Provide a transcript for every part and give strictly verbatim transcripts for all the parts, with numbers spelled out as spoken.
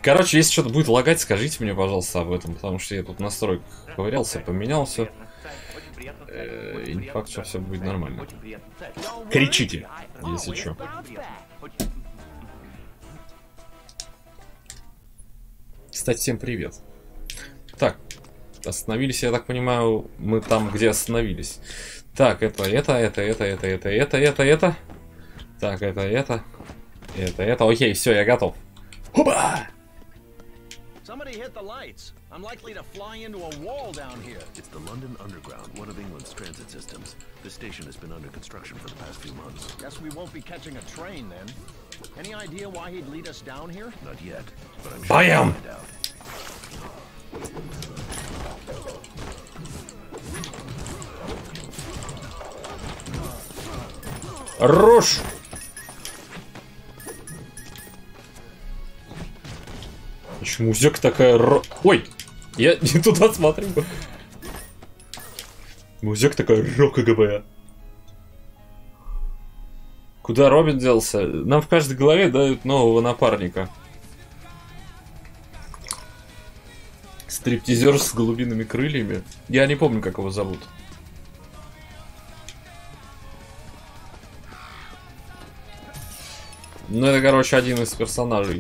Короче, если что-то будет лагать, скажите мне, пожалуйста, об этом, потому что я тут в настройках ковырялся, поменял все. Э, и не факт, что все будет нормально. Кричите, если что. Кстати, всем привет. Так, остановились, я так понимаю, мы там, где остановились. Так, это, это, это, это, это, это, это, это, это. Так, это, это, это, это. Окей, все, я готов. Опа! Somebody hit the lights. I'm likely to fly into a wall down here. It's the London Underground, one of England's transit systems. The station has been under construction for the past few months. Guess we won't be catching a train then. Any idea why he'd lead us down here? Not yet, but I'm sure Bam! we'll find out. Рожь! Почему музыка такая ро... Ой! Я не туда смотрю. Музыка такая ро КГБ. Куда Робин делся? Нам в каждой голове дают нового напарника. Стриптизер с голубиными крыльями. Я не помню, как его зовут. Ну, это, короче, один из персонажей.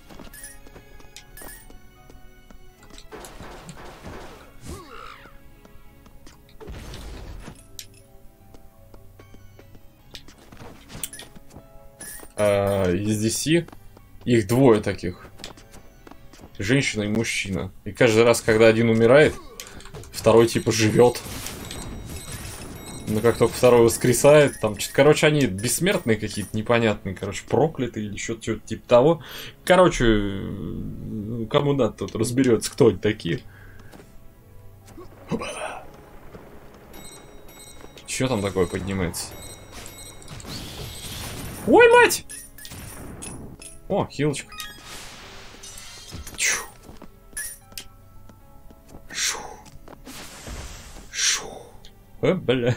А, из ди си. Их двое таких. Женщина и мужчина. И каждый раз, когда один умирает, второй типа живет. Но как только второй воскресает, там, короче, они бессмертные какие-то, непонятные, короче, проклятые или что-то типа того. Короче, кому надо, тут разберется, кто они такие. Что там такое поднимается? Ой, мать! О, хилочка. Чу. Шу. Шу. О, бля.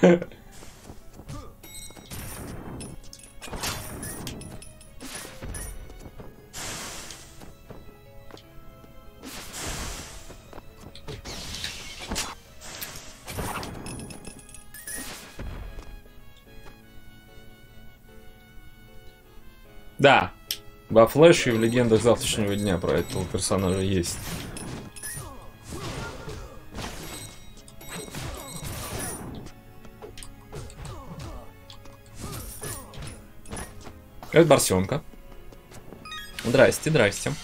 Да, во Флэше и в Легендах Завтрашнего Дня про этого персонажа есть. Это Барсенка. Здрасте, здрасте.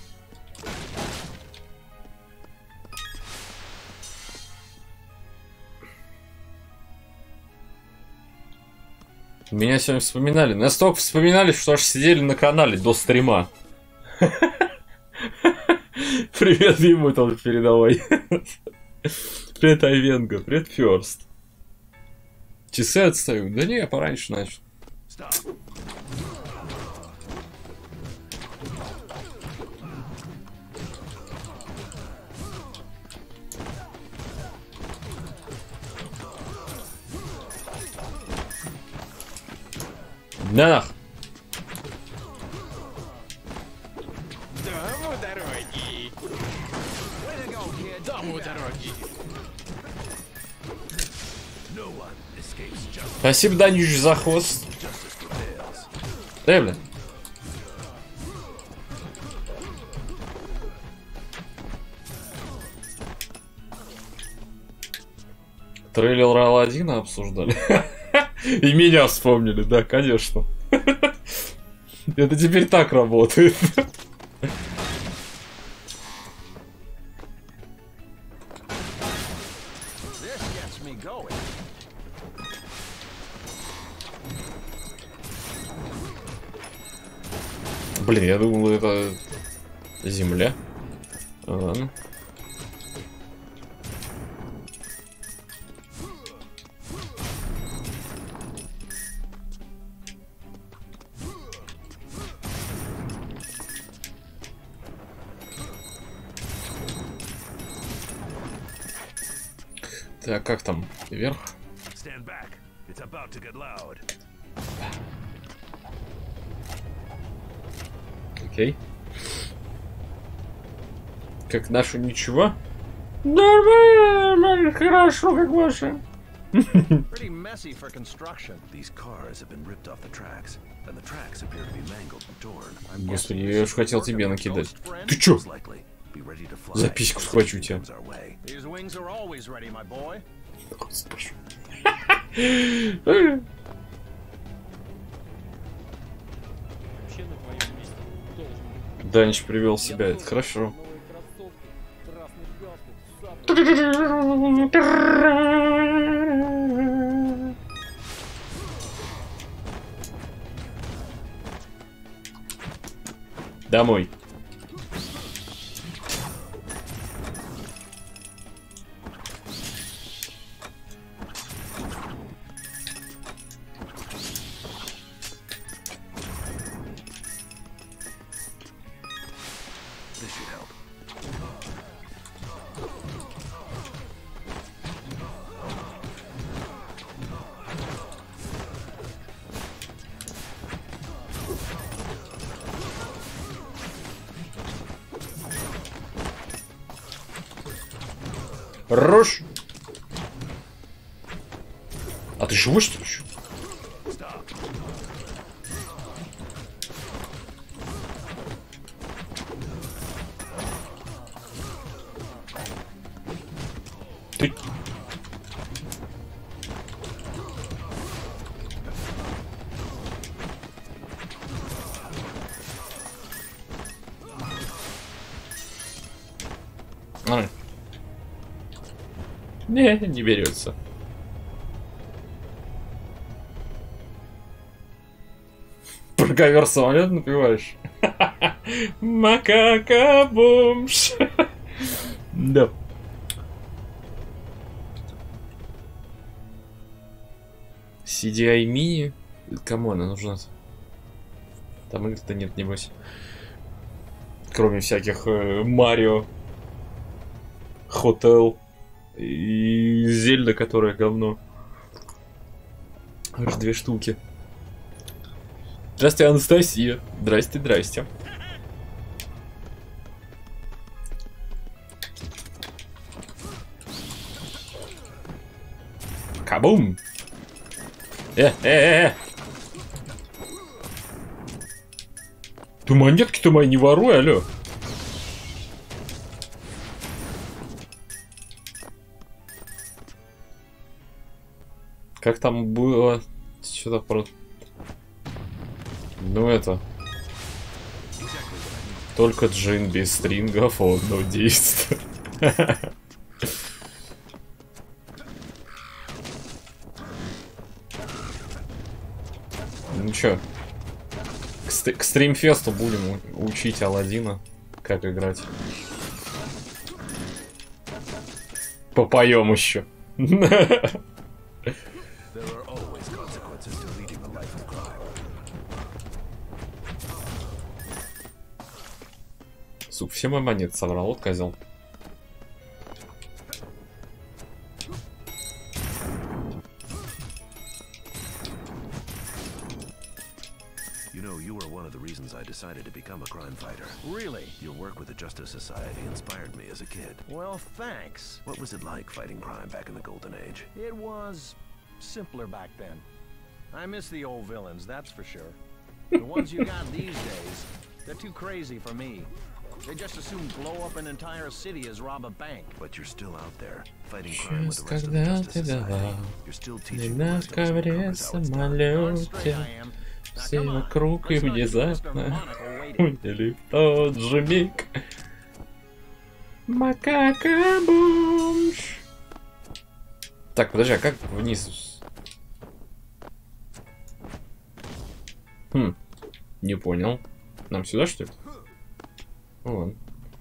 Меня сегодня вспоминали. Настолько вспоминали, что аж сидели на канале до стрима. Привет ему тоже передавай. Привет, Айвенго. Привет, Фёрст. Часы отстают. Да не, я пораньше начал. На нах. Дому дороги. Дому дороги. Спасибо, Данюш, за хвост. Да, бля. Трейлер Аладдина обсуждали. И меня вспомнили, да, конечно. Это теперь так работает. Блин, я думал, это земля. Ладно. Так, как там? Вверх? Окей. Как нашу ничего? Нормально, хорошо, как ваша. Pretty messy for construction. These cars have been ripped off the tracks, and the tracks appear to be mangled and torn. Господи, я уж хотел тебе накидать. Ты чё? За письку схвачу тебя. These wings are always ready, my boy. Данич привел себя, это хорошо. Домой. This should help. Рожь! А ты живой, что ли, еще? Ты... А. Не, не берется. Про ковер самолет напиваешь? Макака-бомж. Да. си ди ай мини? Кому она нужна? Там игр-то нет, небось. Кроме всяких Марио, Хотел и Зельда, которая говно. Аж две штуки. Здравствуйте, Анастасия. Здрасте, здрасте. Кабум! Э, э, э, э! Ты монетки-то мои не воруй, алё! Как там было? Что-то про... Ну это... Только джин без стрингов, он одно действие. Ну чё, к, ст к стримфесту будем учить Аладдина, как играть. Попоем еще. Сука, все мои монеты собрал, вот козел. You know, you were one of the reasons I decided to become a crime fighter. Really? Your work with the Justice Society inspired me as a kid. Well, thanks. What was it like fighting crime back in the Golden Age? It was simpler back then. I miss the old villains, that's for sure. The ones you got these days, they're too crazy for me. They just assume blow up an entire city as rob a bank. But you're still out there, fighting crime with the rest of the Justice Society. You're still teaching the rest of us how it's done. Все вокруг и внезапно уняли в тот же миг. Макака-бомж. Так, подожди, а как вниз? Хм, не понял. Нам сюда, что ли? Вон.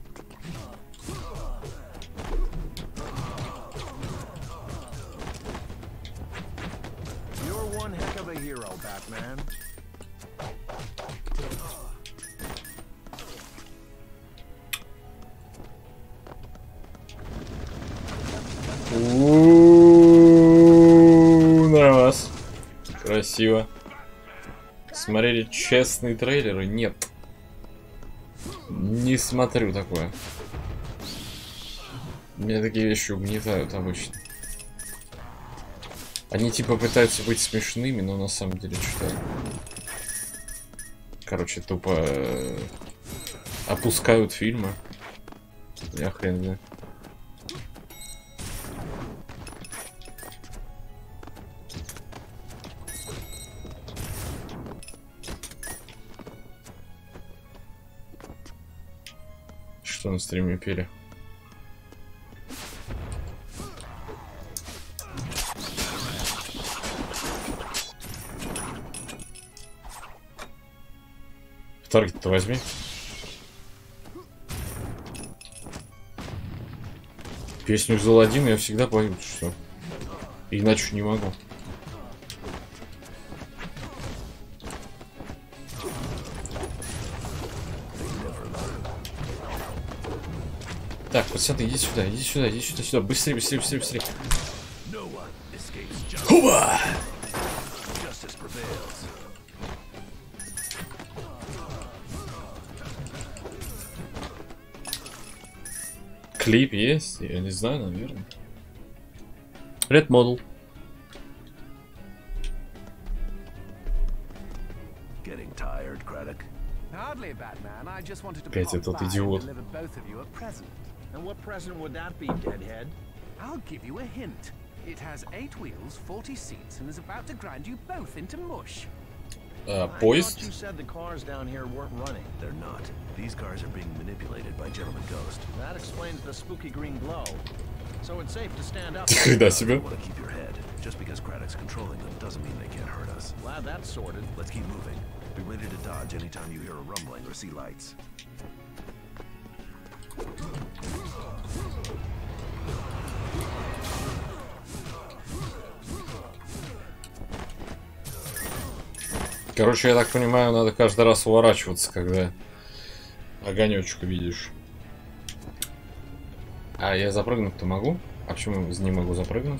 You're one heck of a hero, Batman. У-у-у, на вас. Красиво. Смотрели честные трейлеры? Нет. Не смотрю такое. Меня такие вещи угнетают обычно. Они типа пытаются быть смешными, но на самом деле что-то... Короче, тупо э, опускают фильмы. Я хрен знаю. Что на стриме пели? Таргет-то возьми. Песню взял один, я всегда пою, что. Иначе не могу. Так, пацаны, иди сюда, иди сюда, иди сюда, сюда. Быстрее, быстрее, быстрее, быстрее. Хуба! Клип есть? Я не знаю, наверное. Red Model. Опять этот идиот. And what present would that be, deadhead? I'll give you a hint. It has eight wheels, forty seats, and is about to grind you both into mush. Uh, поезд? I thought you said the cars down here weren't running. They're not. These cars are being manipulated by Gentleman Ghost. That explains the spooky green glow. So it's safe to stand up. Хрена себе. Want to keep your head. Just because Craddock's controlling them doesn't mean they can't hurt us. Glad that's sorted. Let's keep moving. Be ready to dodge anytime you hear a rumbling or see lights. Короче, я так понимаю, надо каждый раз уворачиваться, когда огонечек видишь. А я запрыгнуть-то могу? А почему не могу запрыгнуть?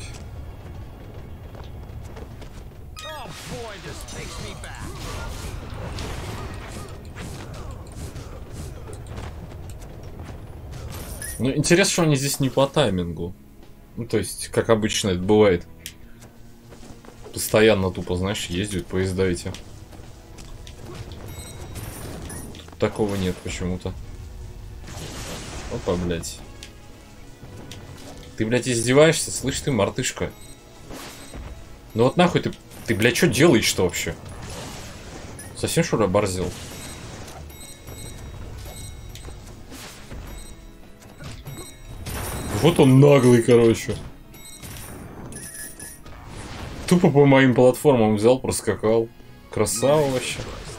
Ну, интересно, что они здесь не по таймингу. Ну, то есть, как обычно это бывает. Постоянно тупо, знаешь, ездят поезда эти. Такого нет почему-то. Опа, блядь. Ты, блядь, издеваешься? Слышь ты, мартышка. Ну вот нахуй ты... Ты, блядь, что делаешь-то вообще? Совсем что ли оборзел? Вот он наглый, короче. Тупо по моим платформам взял, проскакал. Красава вообще.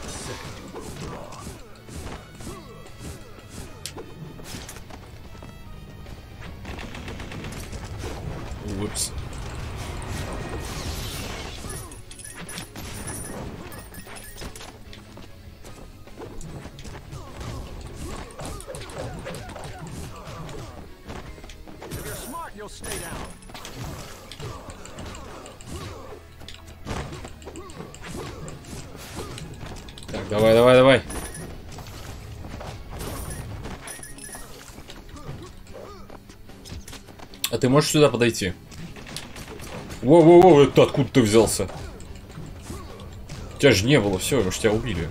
Упс. Так, давай, давай, давай. А ты можешь сюда подойти? Воу-воу-воу, это откуда ты взялся? Тебя же не было, все, уж тебя убили.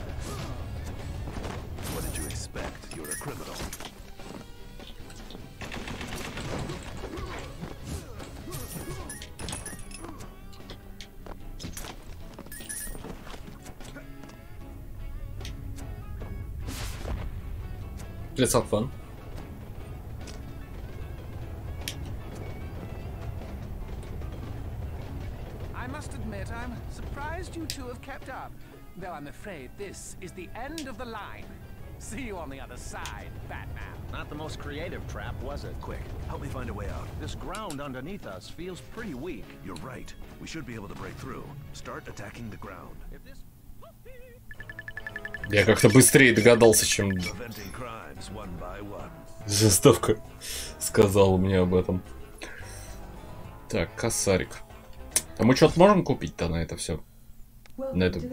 Let's have fun. I must admit, I'm surprised you two have kept up. Though I'm afraid this is the end of the line. See you on the other side, Batman. Not the most creative trap, was it? Quick, help me find a way out. This ground underneath us feels pretty weak. You're right. We should be able to break through. Start attacking the ground. If this... Я как-то быстрее догадался, чем заставка сказала мне об этом. Так, косарик. А мы что-то можем купить-то на это все? На этом.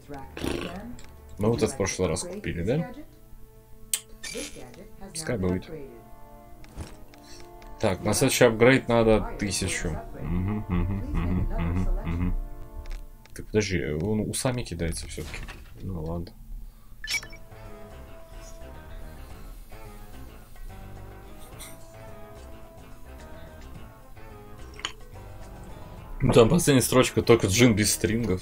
Мы вот это в прошлый раз купили, да? Пускай будет. Так, на следующий апгрейд надо тысячу. Угу, угу, угу, угу, угу. Так, подожди, он усами кидается все-таки. Ну ладно. Там последняя строчка, только джин без стрингов.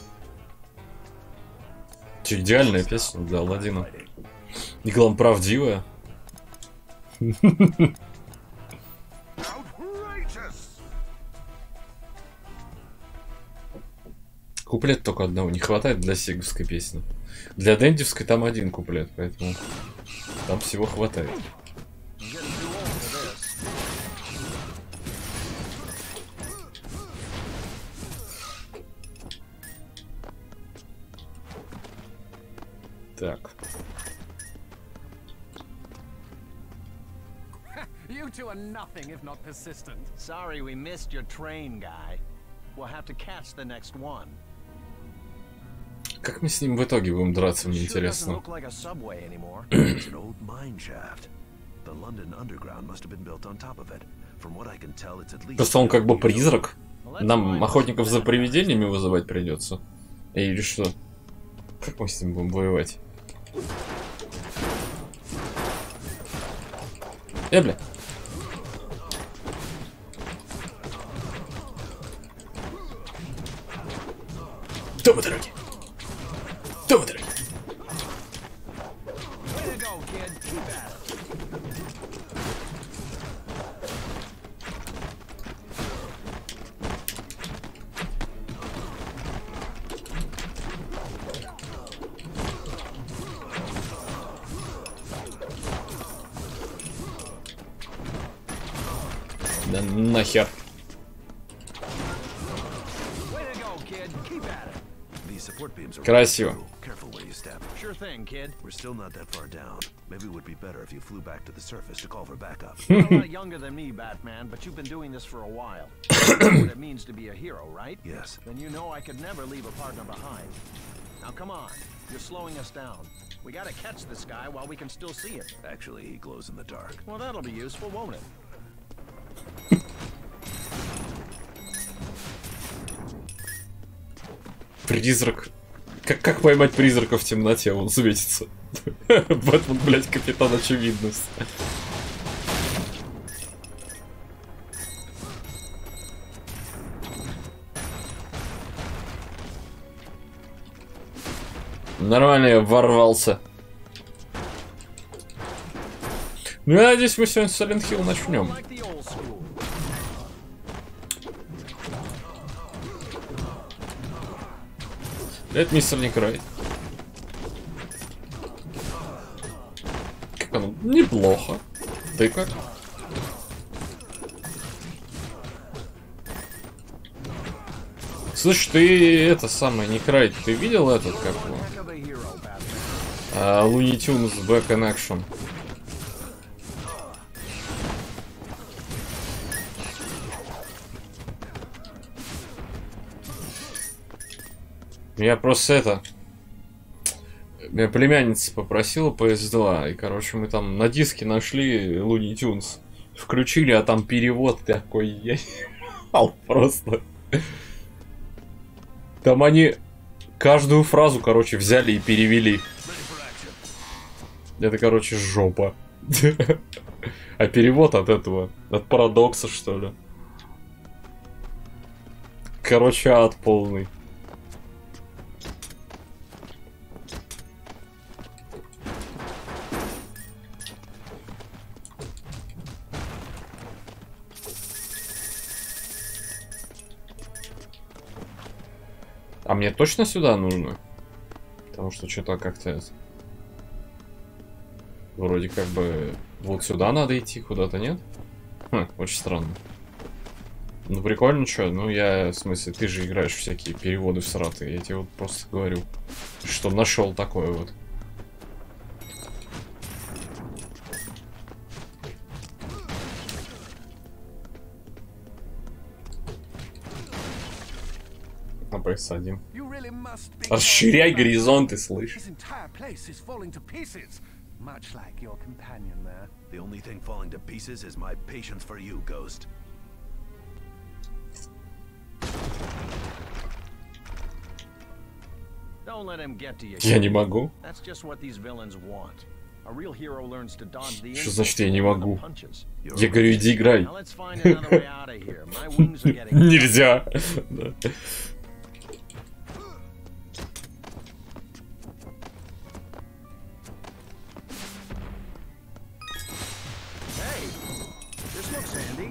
Че, идеальная песня для Аладдина. И главное, правдивая. Куплет только одного не хватает для сеговской песни. Для дендевской там один куплет, поэтому там всего хватает. Так. You two are nothing if not persistent. Sorry we missed your train, guy. We'll have to catch the next one. Как мы с ним в итоге будем драться, мне интересно. Просто он как бы призрак. Нам охотников за привидениями вызывать придется. Или что? Как мы с ним будем воевать? Э, бля. Дома дороги. Дома дороги. Да нахер. Красиво. Sure thing, kid. We're still not that far down. Maybe it would be better if you flew back to the surface to call for backup. You're a lot younger than me, Batman, but you've been doing this for a while. You know what it means to be a hero, right? Yes. Then you know I could never leave a partner behind. Now come on, you're slowing us down. We gotta catch this guy while we can still see him. Actually, he glows in the dark. Well, that'll be useful, won't it? Призрак. Как, как поймать призрака в темноте? Он светится. Бэтмен, блядь, капитан очевидность. Нормально я ворвался. Ну, я надеюсь, мы сегодня Silent Hill начнем. Это мистер Некрай. Как оно? Неплохо. Ты как? Слышь, ты это самое, Некрай, ты видел этот, как его? А, Looney Tunes Back in Action. Я просто это... Меня племянница попросила пи эс два, и, короче, мы там на диске нашли Looney Tunes. Включили, а там перевод такой, я не понимал просто. Там они каждую фразу, короче, взяли и перевели. Это, короче, жопа. А перевод от этого, от парадокса, что ли. Короче, ад полный. А мне точно сюда нужно? Потому что что-то как-то... это... Вроде как бы... Вот сюда надо идти, куда-то нет? Хм, очень странно. Ну прикольно, что? Ну я... В смысле, ты же играешь всякие переводы всратые. Я тебе вот просто говорю, что нашел такое вот. Посадим. Расширяй горизонты, слышь. much like your companion there. The only thing falling to pieces is my patience for you, Ghost. Don't let him get to you. Я не могу. That's just what these villains want. A real hero learns to dodge the Что значит я не insults могу? and the punches. Я говорю, иди играй. Now let's find another way out of here. My wings are getting Нельзя. Да. Hey, this looks handy.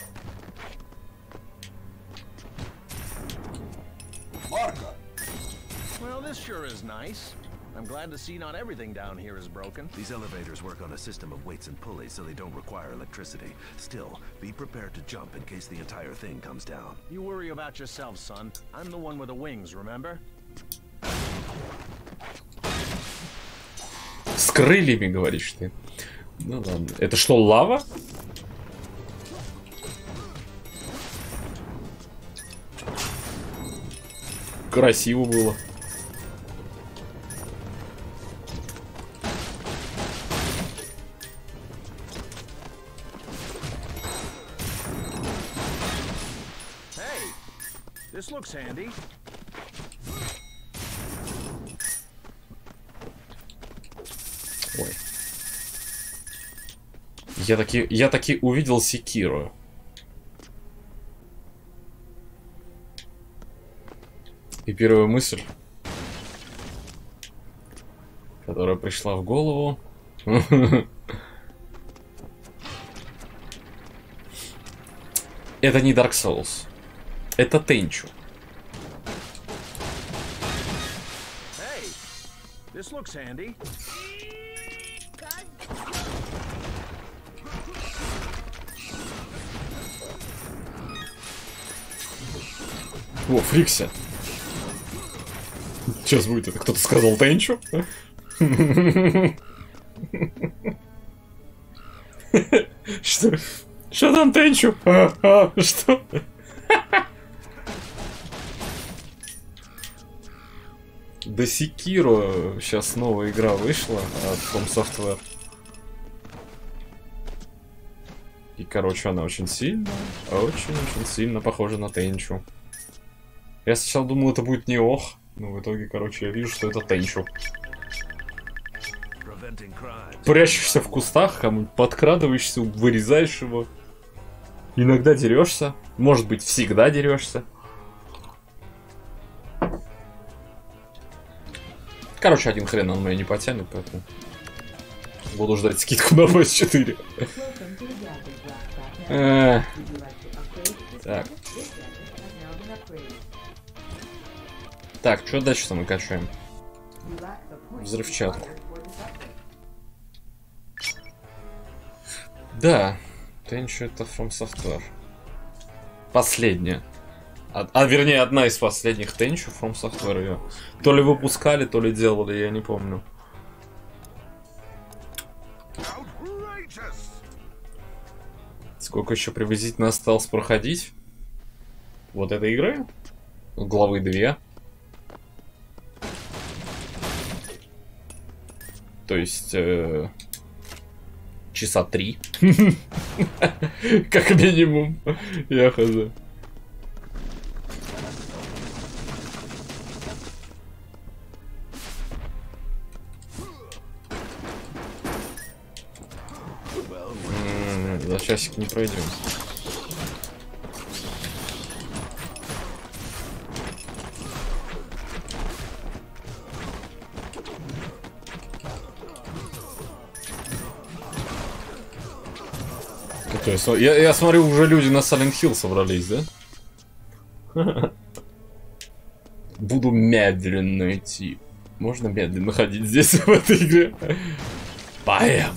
Марко! Well, this sure is nice. I'm glad to see not everything down here is broken. These elevators work on a system of weights and pulleys, so they don't require electricity. Still, be prepared to jump in case the entire thing comes down. You worry about yourself, son. I'm the one with the wings, remember? С крыльями, говоришь ты. Ну ладно. Это что, лава? Красиво было. Hey, this looks handy. Ой. Я таки, я таки увидел секиру. И первая мысль, которая пришла в голову. Это не Dark Souls. Это Tenchu. Hey, this looks handy. О, Фрикся. Сейчас будет это. Кто-то сказал Тенчу? Что? Что там Тенчу? А, а, что? Да Секиро. Сейчас новая игра вышла от From Software. И, короче, она очень сильно, очень-очень сильно похожа на Тенчу. Я сначала думал, это будет не ох, но в итоге, короче, я вижу, что это Тенчу. Прячешься в кустах, кому-нибудь подкрадываешься, вырезаешь его. Иногда дерешься. Может быть, всегда дерешься. Короче, один хрен он меня не потянет, поэтому буду ждать скидку на пэ эс четыре. Так. Так, что дальше-то мы качаем? Взрывчатку. Да, Tenchu это From Software. Последняя. А, а вернее, одна из последних Tenchu From Software ее. То ли выпускали, то ли делали, я не помню. Сколько еще приблизительно осталось проходить? Вот этой игры? Главы две. То есть... Э, часа три. Как минимум. Я хз. За часик не пройдем. То есть, я, я смотрю, уже люди на Silent Hill собрались, да? Буду медленно идти. Можно медленно ходить здесь, в этой игре? Бэм!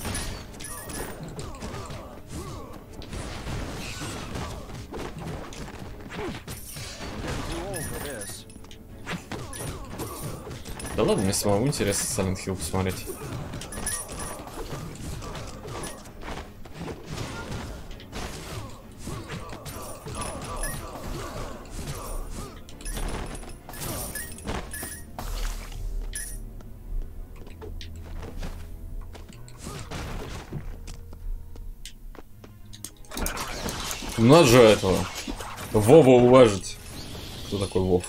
Да ладно, мне самому интересно Silent Hill посмотреть. Надо же этого Вова уважить. Кто такой Вов?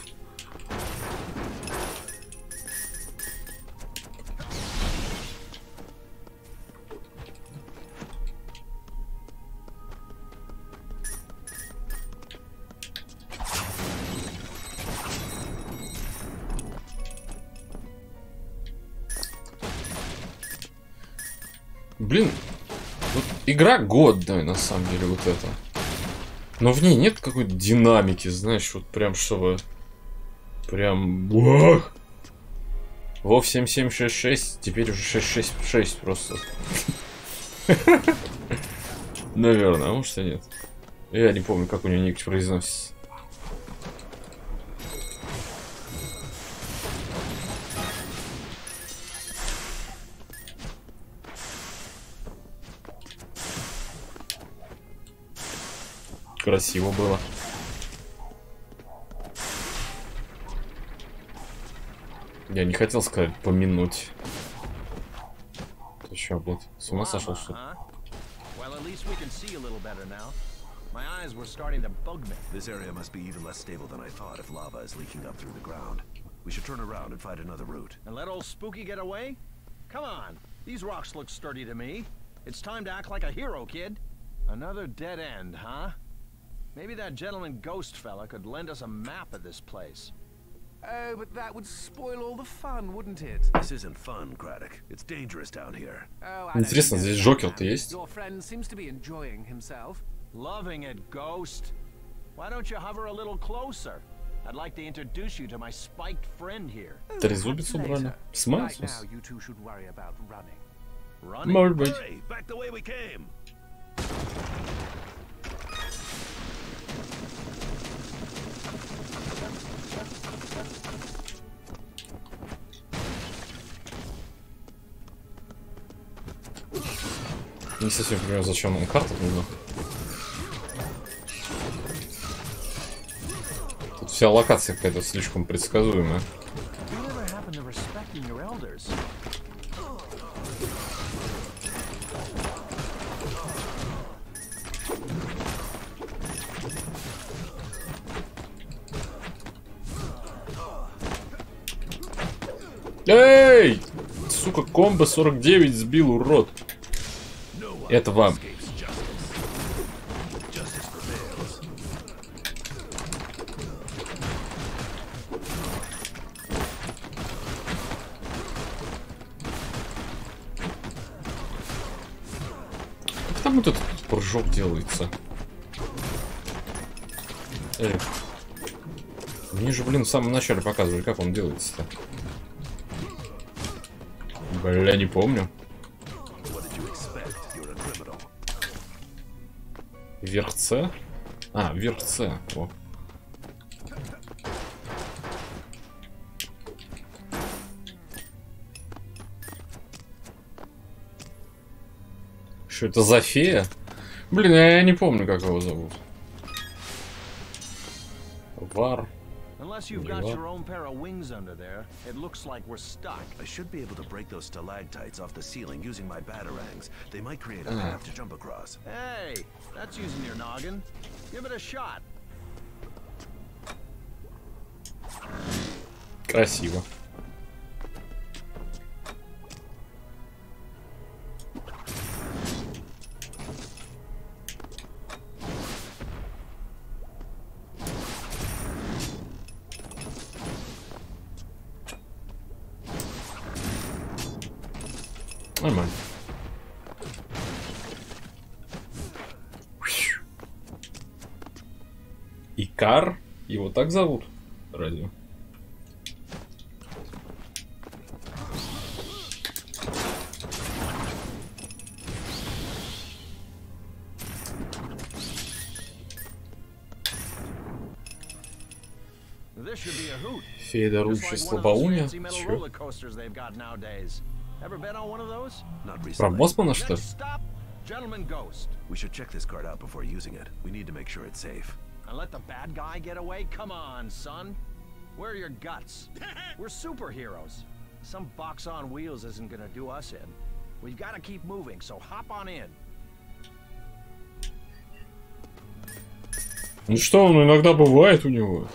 Блин, вот игра годная, на самом деле, вот это. Но в ней нет какой-то динамики, знаешь, вот прям чтобы... Прям... Вах! Вов семь семь шесть шесть, теперь уже шесть шесть шесть просто. Наверное, а может и нет. Я не помню, как у нее ник произносится. Красиво было. Я не хотел сказать помянуть. Ты чё, блядь, с ума сошел, что ли? My eyes were starting to bug me. This area must be even less stable than I thought if lava is leaking up through the ground. We should turn around and find another route. And let old Spooky get away? Come on, these rocks look sturdy to me. It's time to act like a hero, kid. Another dead end, huh? Maybe that gentleman ghost fella could lend us a map of this place. Oh, but that would spoil all the fun, wouldn't it? This isn't fun, Craddock. It's dangerous down here. Oh, I Интересно, don't здесь know. Джокер-то есть? Your friend seems to be enjoying himself. Loving it, Ghost. Why don't you hover a little closer? I'd like to introduce you to my spiked friend here. Трезубец убрали. Смысл? Right now, you two should worry about running. Running? Может быть. Hurry! Back the way we came! Не совсем понимаю, зачем нам карта нужна. Тут вся локация какая-то слишком предсказуемая. Whatever happened to respecting your elders? Эй! Сука, комбо сорок девять сбил, урод. Это вам. Как там вот этот прыжок делается? Эй. Мне же, блин, в самом начале показывали, как он делается-то. Бля, не помню. Вверх С? А, вверх С. О. Что это за фея? Блин, я не помню, как его зовут. Вар. Unless you've got your own pair of wings under there, it looks like we're stuck. I should be able to break those stalactites off the ceiling using my batarangs. They might create a path to jump across. Hey, that's using your noggin. Give it a shot. Красиво. Нормально. Икар? Его так зовут? Разве? Фея дарующая слабоумие? Чё? Про Босмана, что ли? Gentleman Ghost. We should check this card out before using it. We need to make sure it's safe. And let the bad guy get away? Come on, son. Where are your guts? We're superheroes. Some box on wheels isn't gonna do us in. We've got to keep moving, so hop on in. Ну что, ну иногда бывает у него.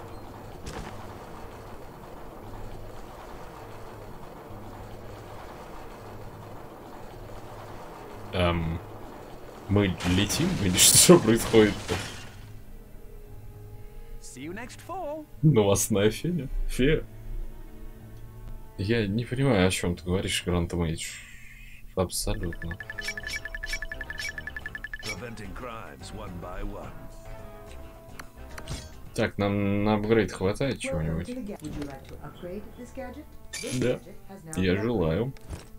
Эм, мы летим или что происходит-то? Новостная фея? Фея? Я не понимаю, о чем ты говоришь, Грант Мейдж. Абсолютно. Так, нам на апгрейд хватает чего-нибудь? Да, я желаю.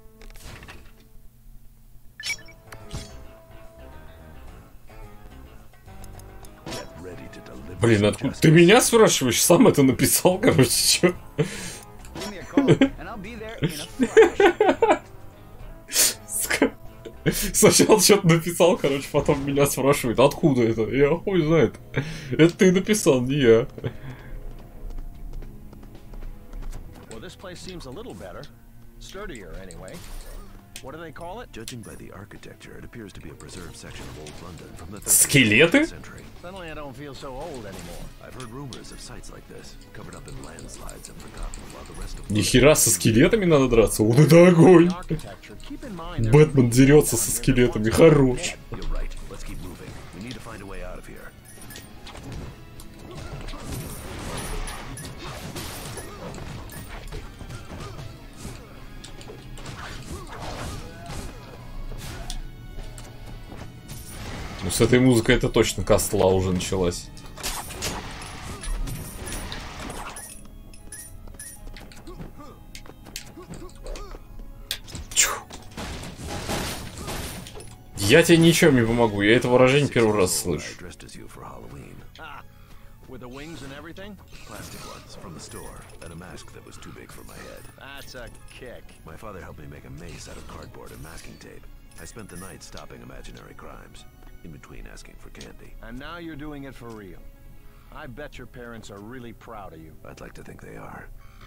Блин, откуда ты меня спрашиваешь? Сам это написал, короче, чё? Сначала что-то написал, короче, потом меня спрашивает, откуда это? Я хуй знает. Это ты написал, не я. Скелеты? Нихера со скелетами надо драться? Вот это огонь! Бэтмен дерется со скелетами, хорош. Ну, с этой музыкой это точно кастла уже началась. Чу. Я тебе ничем не помогу, я это выражение первый раз слышу. In between asking for candy. And now you're doing it for real. I bet your parents are really proud of you. I'd like to think they are.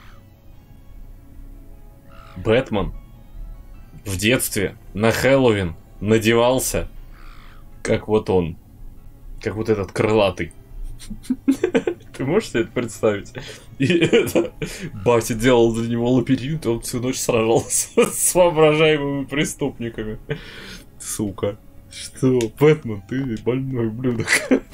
Бэтмен в детстве на Хэллоуин надевался как вот он. Как вот этот крылатый. Ты можешь себе это представить? И это... Батя делал для него лабиринт, и он всю ночь сражался с воображаемыми преступниками. Сука. Что, Бэтмен, ты больной ублюдок.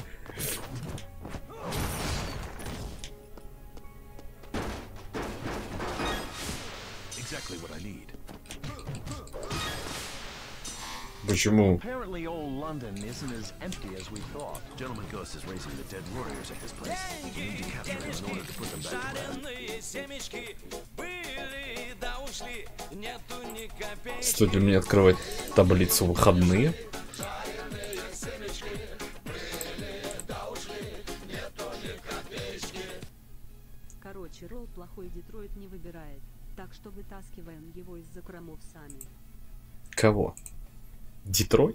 Почему? Стоит ли мне открывать таблицу выходные? Короче, ролл плохой Детройт не выбирает, так что вытаскиваем его из закромов сами. Кого? Детройт?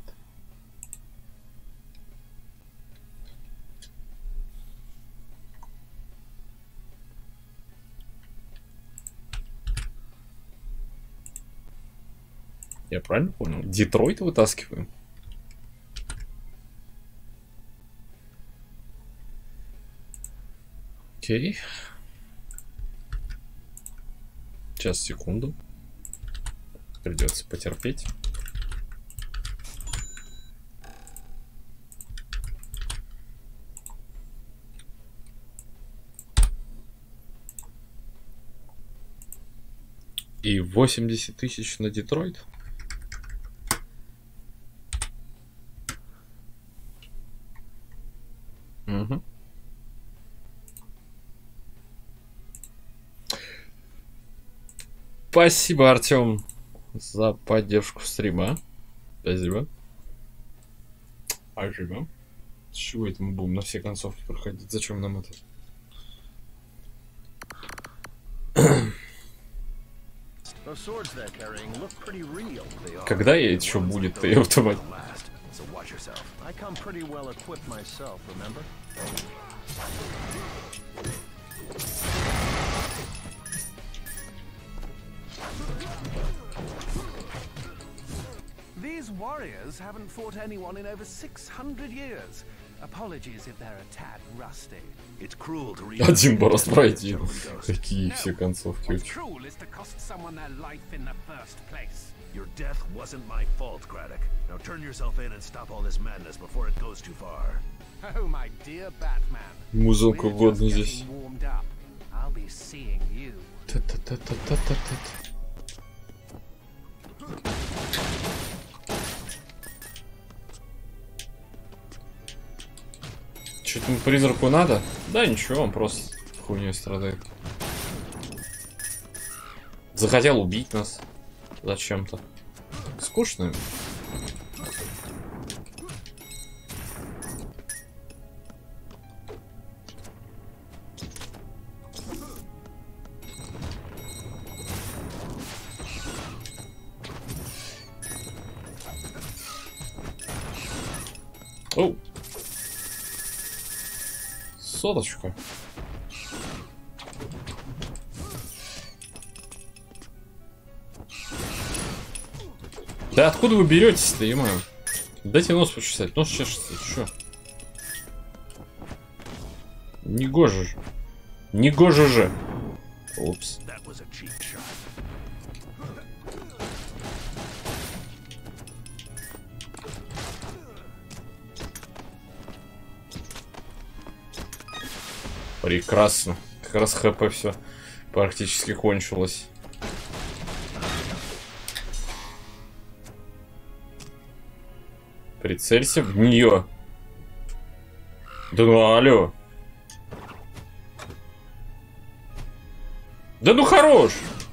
Я правильно понял? Детройт вытаскиваем? Окей. Сейчас, секунду. Придется потерпеть. И восемьдесят тысяч на Детройт. Угу. Спасибо, Артем, за поддержку стрима. Спасибо. Спасибо. С чего это мы будем на все концовки проходить? Зачем нам это? Когда я это еще будет-то, ёпта мать? These warriors haven't fought anyone in over six hundred years. Apologies if they're a tad rusty. It's cruel to read. Один бы раз пройти. Какие все концовки. What's cruel is to cost someone their life in the first place. Your death wasn't my fault, Craddock. Now turn yourself in and stop all this madness before it goes too far. Oh, my dear Batman. Музыку We're годно just здесь. getting warmed up. I'll be seeing you. Та-та-та-та-та-та-та. Что-то призраку надо? Да ничего, он просто хуйней страдает. Захотел убить нас зачем-то. Скучно. Оу. Соточка. Да откуда вы беретесь-то, ё-моё? Дайте нос почесать. Нос чешется, чё? Негоже же. Негоже же. Упс. Прекрасно. Как раз ХП все практически кончилось. Прицелься в нее. Да ну алло. Да ну хорош.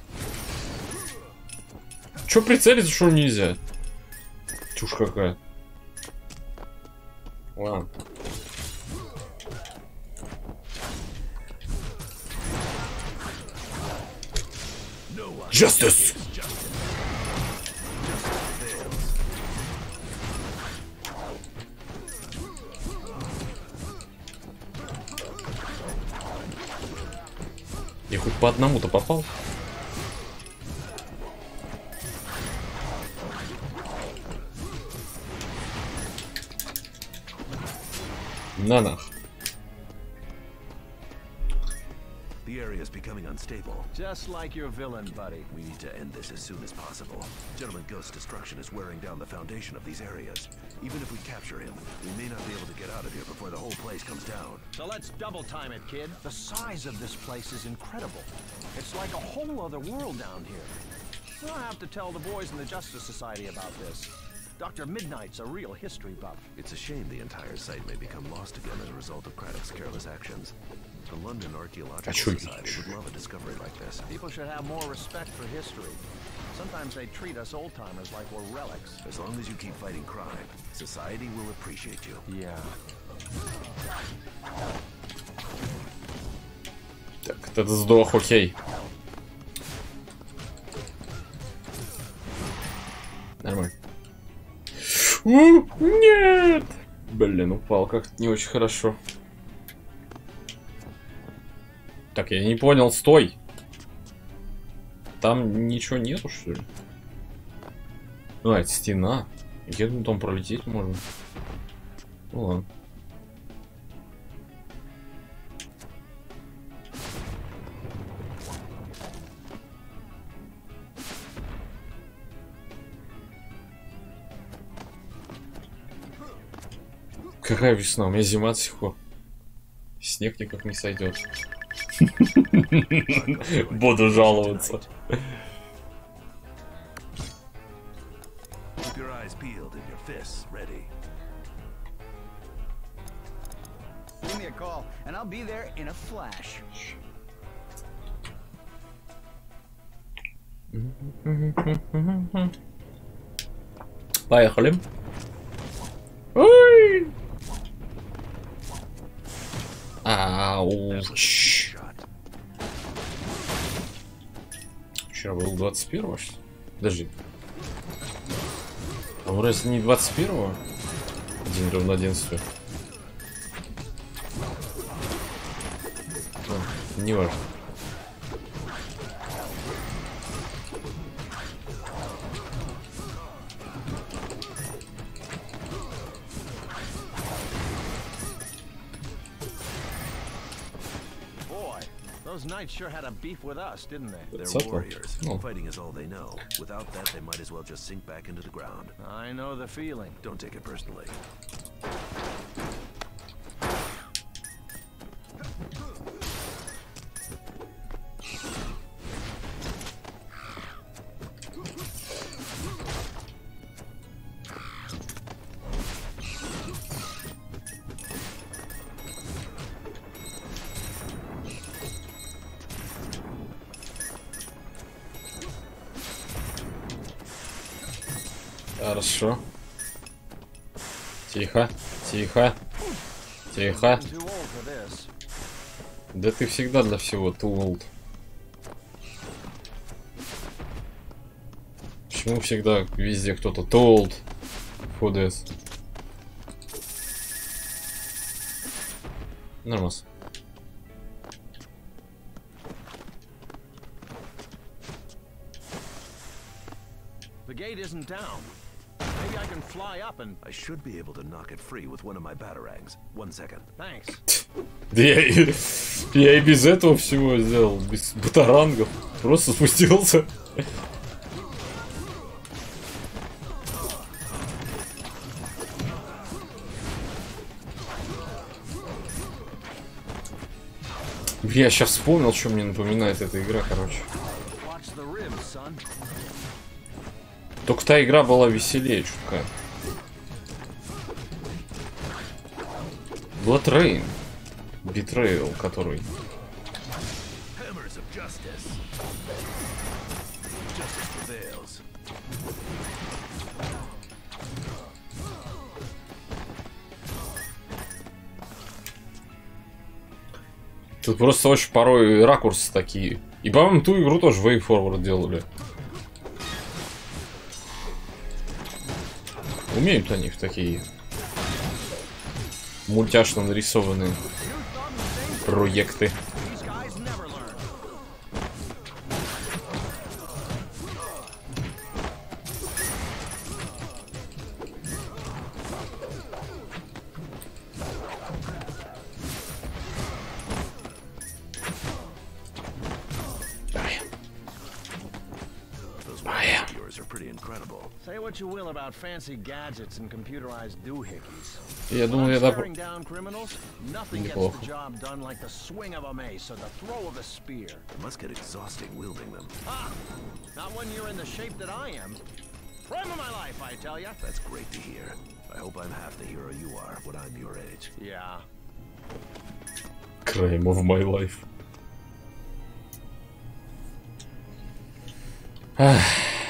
Че прицелиться, что нельзя? Чушь какая. Ладно. Justice! Я хоть по одному-то попал. На нах. The area is becoming unstable. Just like your villain, buddy. We need to end this as soon as possible. Gentleman Ghost's destruction is wearing down the foundation of these areas. Even if we capture him, we may not be able to get out of here before the whole place comes down. So let's double time it, kid. The size of this place is incredible. It's like a whole other world down here. We'll have to tell the boys in the Justice Society about this. Doctor Midnight's a real history buff. It's a shame the entire site may become lost again as a result of Craddock's careless actions. The London Archaeological Society would love a discovery like this. People should have more respect for history. Sometimes they treat us old-timers like we're relics. As long as you keep fighting crime, society will appreciate you. Yeah. Так, это сдох, окей. Нормально. У, нет! Блин, упал как-то не очень хорошо. Так, я не понял, стой! Там ничего нету, что ли? А, это стена. Я думаю, там пролететь можно. Ну ладно. Какая весна? У меня зима до сих пор. Снег никак не сойдет. Буду жаловаться. Keep your eyes peeled and your fists ready. Give me a call, and I'll be there in a flash. Поехали. Ой! Ауч. Вчера был двадцать первого, что ли? Подожди. А мы разве не двадцать первого? День равноденствия. А, не важно. Those knights sure had a beef with us, didn't they? They're Subtle. warriors. Oh. Fighting is all they know. Without that, they might as well just sink back into the ground. I know the feeling. Don't take it personally. Хорошо. Тихо, тихо, тихо. I'm too old for this. Да ты всегда для всего too old. Почему всегда везде кто-то too old for this? Нормас. The gate isn't down. Maybe I can fly up and... I should be able to knock it free with one of my batarangs. One second. Thanks. Да я, и- я и без этого всего сделал, без батарангов. Просто спустился. Я сейчас вспомнил, что мне напоминает эта игра, короче. Watch the ribs, son. Только та игра была веселее чутка. Blood Rain. Betrayal, который. Hammers of justice. Justice prevails. Тут просто очень порой ракурсы такие. И, по-моему, ту игру тоже Way Forward делали. Умеют они в такие мультяшно нарисованные проекты. These guys never learn. Those weapons of yours are pretty incredible. Say what you will about fancy gadgets and computerized doohickeys. Я When думал, I'm я да... staring down criminals, nothing gets Неплохо. the job done like the swing of a mace or the throw of a spear. It must get exhausting wielding them. Ah, not when you're in the shape that I am. Prime of my life, I tell ya. That's great to hear. I hope I'm half the hero you are when I'm your age. Yeah. Crime of my life. Ах.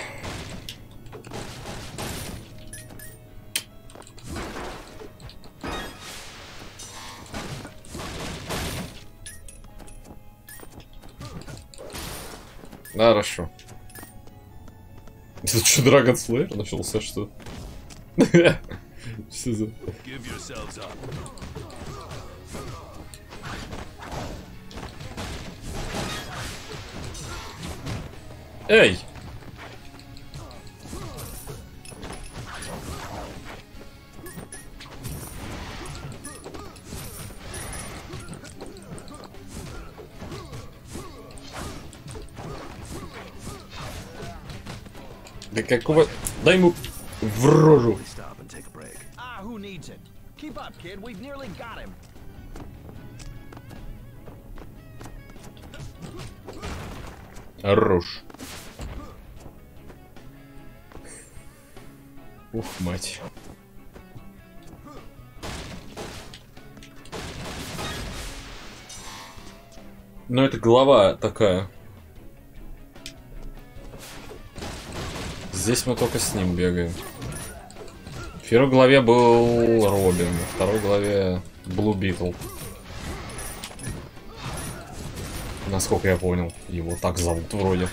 Хорошо. Это что, Dragon Slayer начался, что? Что за... Give yourselves up. Эй! Да какого... Дай ему в рожу. Please stop and take a break. Ah, who needs it? Keep up, kid. We've nearly got him. Хорош. Ух, мать. Ну, это голова такая. Здесь мы только с ним бегаем. В первой главе был Робин, во второй главе Блу Битл. Насколько я понял, его так зовут вроде.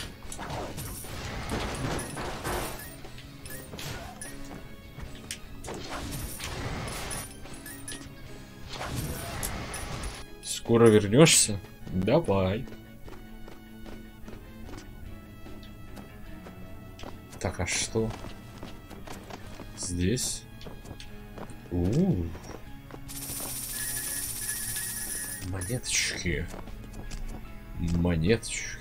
Скоро вернешься? Давай. Так, а что? Здесь? У-у-у. Монеточки. Монеточки.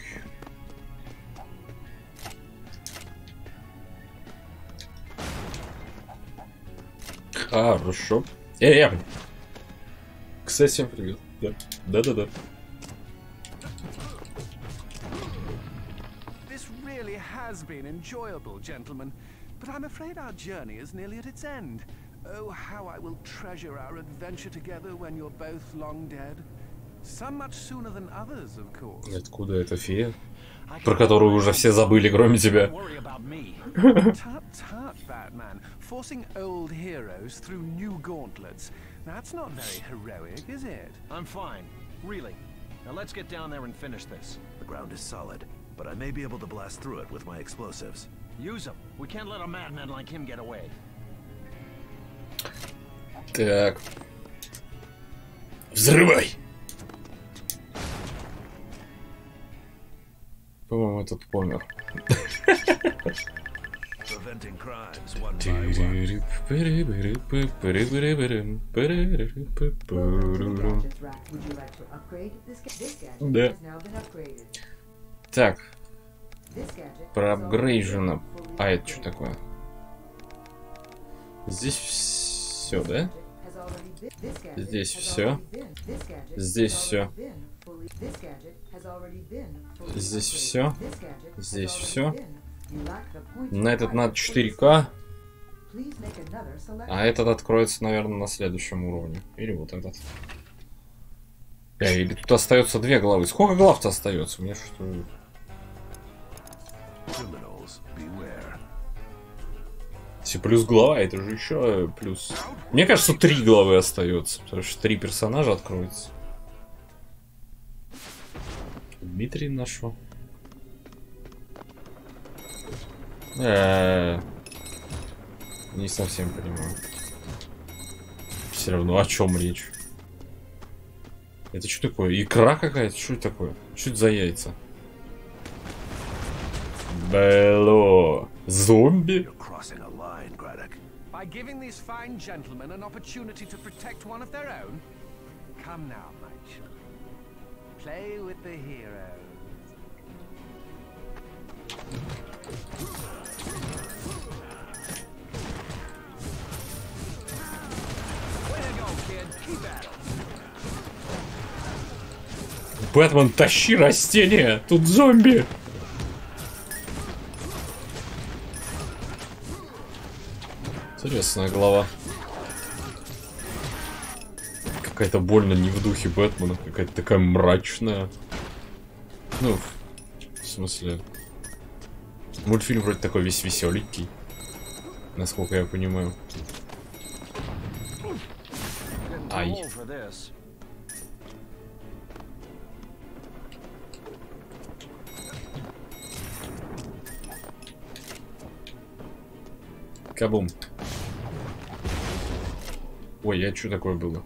Хорошо. Эй, я... Кстати, всем привет. Да, да-да-да. This really has been enjoyable, gentlemen, but I'm afraid our journey is nearly at its end. Oh, how I will treasure our adventure together when you're both long dead. Some much sooner than others, of course. Откуда эта фея? Про которую уже все забыли, кроме тебя. Tut tut, Batman. Forcing old heroes through new gauntlets. That's not very heroic, is it? I'm fine. Really. Now let's get down there and finish this. The ground is solid, but I may be able to blast through it with my explosives. Use them. We can't let a madman like him get away. Так. Взрывай! По-моему, этот помер. Preventing crimes one by one. Да. Так. Проапгрейжено. А это что такое? Здесь все, да? Здесь все. Здесь все. Здесь все. Здесь все. На этот надо четыре ка. А этот откроется, наверное, на следующем уровне. Или вот этот. Э, или тут остается две главы. Сколько глав-то остается? Мне что... Если плюс глава, это же еще плюс. Мне кажется, три главы остается, потому что три персонажа откроются. Дмитрий нашел. Э-э-э. Не совсем понимаю. Все равно о чем речь? Это что такое? Икра какая-то? Что это такое? Что это за яйца? Бело. Зомби? By giving these fine gentlemen an opportunity to protect one of their own? Come now, my children. Play with the heroes. Way to go, kid. Keep at it. Бэтмен, тащи растения! Тут зомби! Интересная глава. Какая-то больно не в духе Бэтмена. Какая-то такая мрачная. Ну, в смысле... Мультфильм вроде такой весь веселенький. Насколько я понимаю. Ай. Кабум. Ой, а что такое было?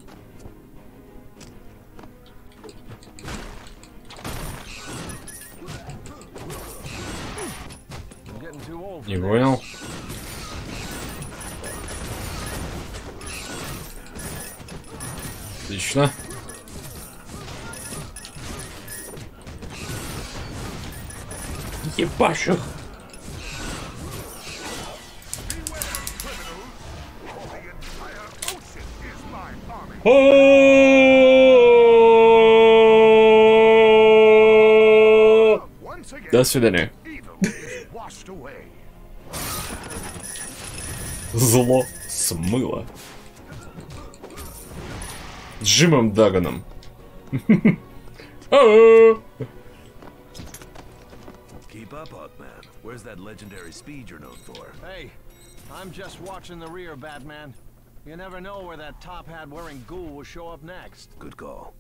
Не понял. Отлично. Ебашь их. До свидания. Зло смыло. Джимом Даганом. Keep up, Hawkman. Where's that legendary speed you're known for? Hey, I'm just watching the rear, Batman. You never know where that top hat wearing ghoul will show up next. Good call.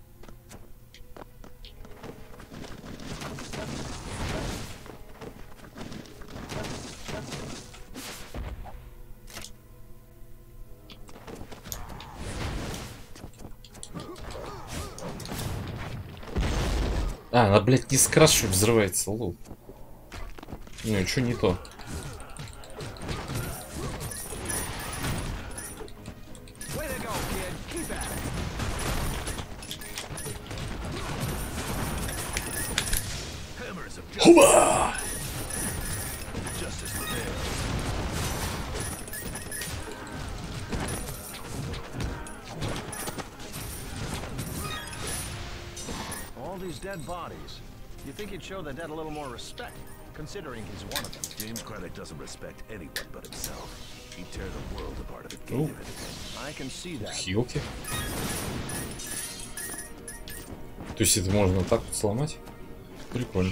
А, она, блядь, не скрашивает, взрывается, лол. Не, что не то? Хуба! All these dead bodies. You think he'd show the dead a little more respect, considering he's one of them? James Craddock doesn't respect anyone but himself. He'd tear the world apart if it Oh. gave him anything. I can see that. Хилки. То есть это можно так вот сломать? Прикольно.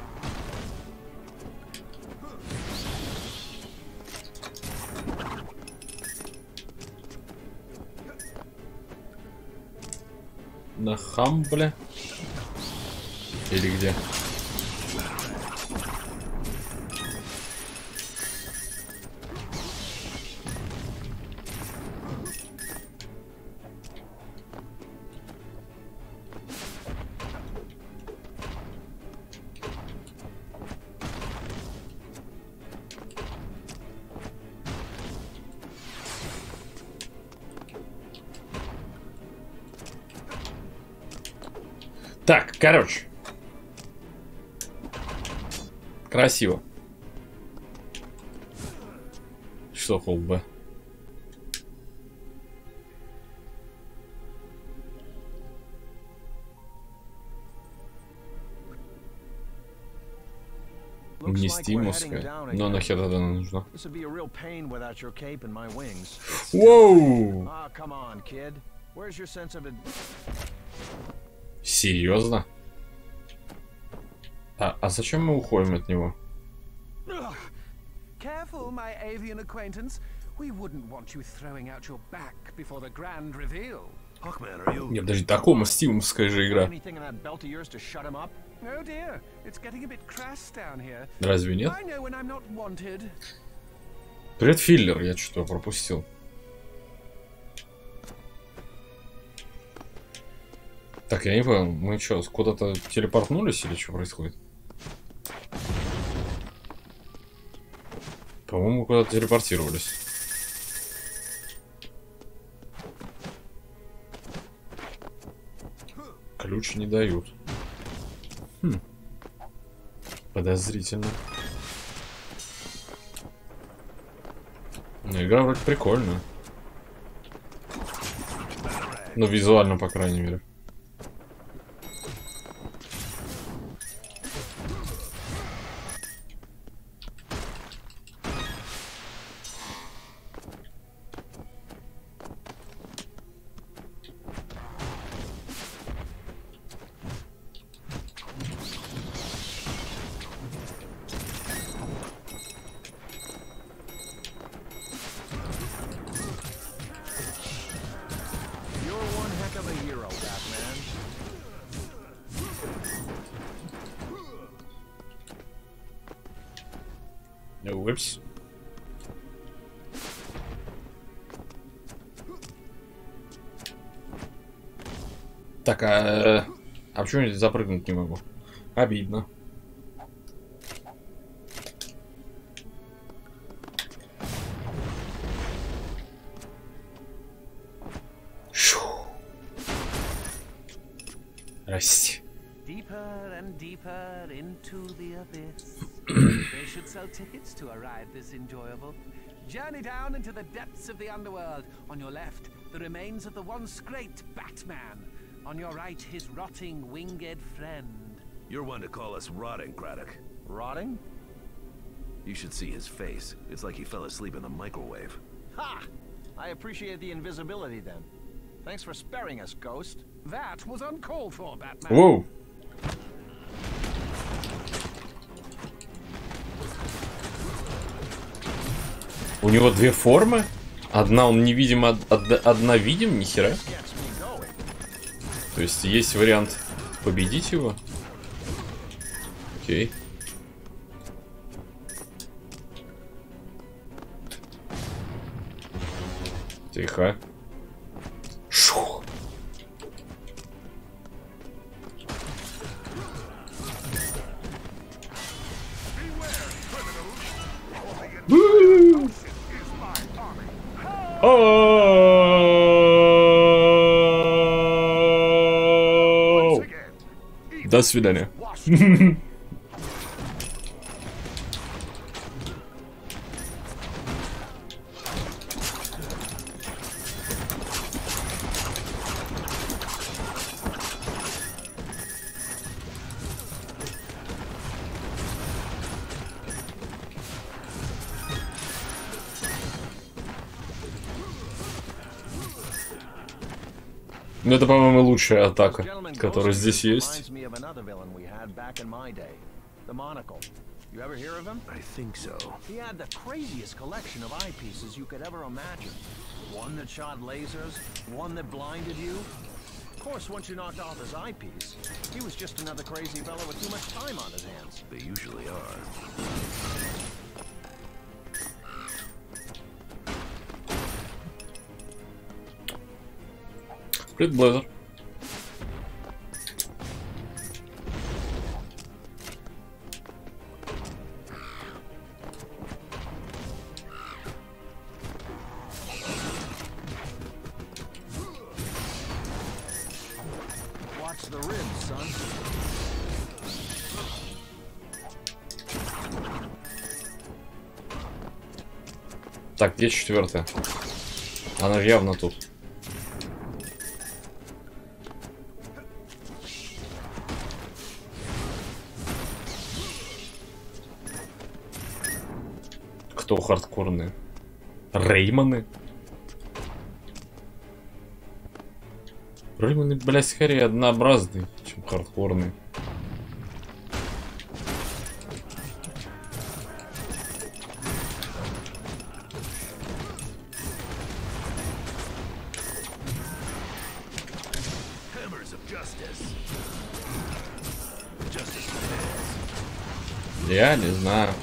На Хамбле? Или где? Так, короче. Красиво. Что, холд Б? Вместимовская. Но нахер тогда нужна? This would be a real pain without your cape and my wings. Воу! Ah, come on, kid. Where's your sense of it? Серьезно? А, а зачем мы уходим от него? Careful, my avian acquaintance. We wouldn't want you throwing out your back before the grand reveal. Hawkman, are you? Нет, подожди, такому стимовская же игра. Anything in that belt of yours to shut him up? Oh dear, it's getting a bit crass down here. Разве нет? I know when I'm not wanted. Привет, филлер, я что-то пропустил. Так, я не понял, мы что, куда-то телепортнулись или что происходит? По-моему, куда-то телепортировались. Ключ не дают. Хм. Подозрительно. Но игра вроде прикольная. Ну, визуально, по крайней мере. Упс. Так, а, а почему я запрыгнуть не могу? Обидно. Шу. Расти. Deeper and deeper into the abyss. They should sell tickets to a ride this enjoyable. Journey down into the depths of the underworld. On your left, the remains of the once great Batman. On your right, his rotting, winged friend. You're one to call us rotting, Craddock. Rotting? You should see his face. It's like he fell asleep in the microwave. Ha! I appreciate the invisibility then. Thanks for sparing us, Ghost. That was uncalled for, Batman. Воу. У него две формы? Одна он невидим, од од одна видим, нихера. То есть есть вариант победить его? Окей. Тихо. Шух. До свидания. Ну, это, по-моему, лучшая This атака, gentleman которая Ghost здесь here есть. reminds me of another villain we had back in my day, the Monocle. You ever hear of him? I think so. He had the craziest collection of eyepieces you could ever imagine. One that shot lasers, one that blinded you. Of course, once you knocked off his eyepiece, he was just another crazy fellow with too much time on his hands. They usually are. Привет, Блэзер. Watch the ribs, son. Так, где четвертая? Она же явно тут. Кто хардкорные? Реймоны? Реймоны, блядь, скорее однообразные, чем хардкорные. Hammers of justice. Justice for hands. Я не знаю.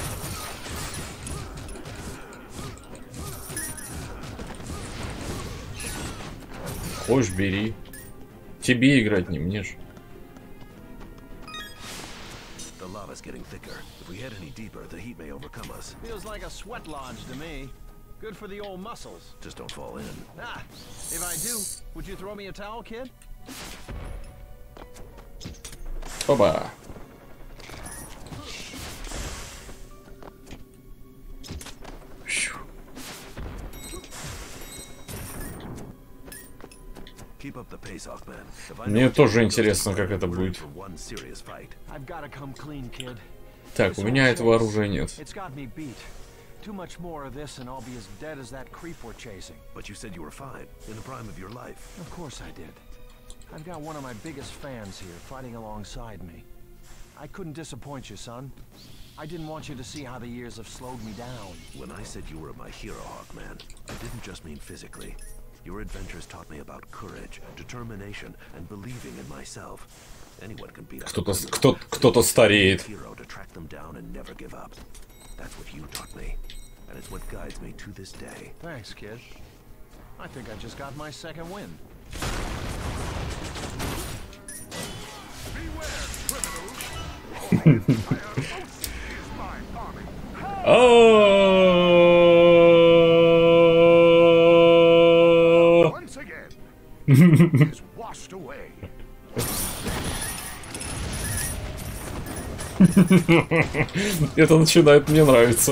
Хочешь, бери. Тебе играть не мне ж. The lava's getting thicker. If we head any deeper, the heat may overcome us. Feels like a sweat lodge to me. Good for the old muscles. Just don't fall in. Ah, if I do, would you throw me a towel, kid? Опа. Keep up the pace, Hawkman. If I know Мне what тоже you're интересно, doing, как это we're in будет. for one serious fight. I've got to come clean, kid. Так, у меня этого оружия нет. It's got me beat. Too much more of this and I'll be as dead as that creep we're chasing. But you said you were fine, in the prime of your life. Of course I did. I've got one of my biggest fans here fighting alongside me. I couldn't disappoint you, son. I didn't want you to see how the years have slowed me down. When I said you were my hero, Hawkman, I didn't just mean physically. Your adventures taught me about courage, determination, and believing in myself. Anyone can beat up Кто-то, a criminal, кто, but кто-то it's стареет. a hero to track them down and never give up. That's what you taught me, and it's what guides me to this day. Thanks, kid. I think I just got my second win. А-а-а. Once again, is washed away. Это начинает мне нравиться.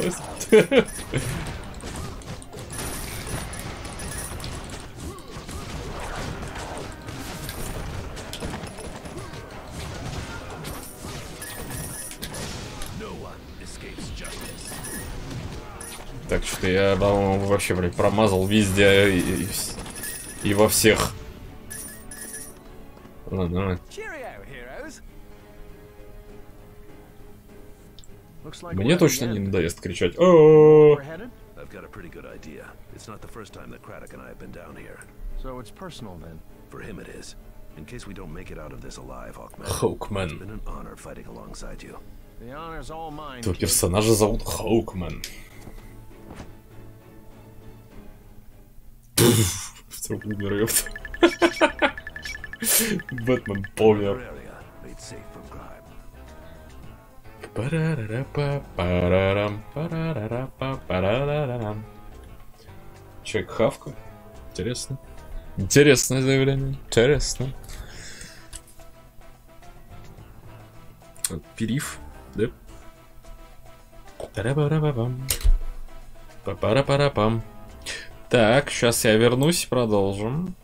No one escapes justice. Так, что я, по-моему, вообще, блядь, промазал везде и, и, вс- и во всех. Ладно, давай. Cheerio, heroes. Looks like Мне we're at точно the не end. надоест кричать. «О-о-о!» We're headed? I've got a pretty good idea. It's not the first time that Craddock and I have been down here. So it's personal then. For him it is. In case we don't make it out of this alive, Hawkman. Хоукмен. It's been an honor fighting alongside you. The honor's all mine. Этого kid. персонажа зовут Хоукмен. Вдруг умер, ёпта. Бэтмен помер. Area made safe from crime. Парарарапа-парарам, парарарапа-парарарам. Человек хавка. Интересно. Интересное заявление. Интересно. Периф, да? Парапарапам. Папарапарапам. Так, сейчас я вернусь и продолжим.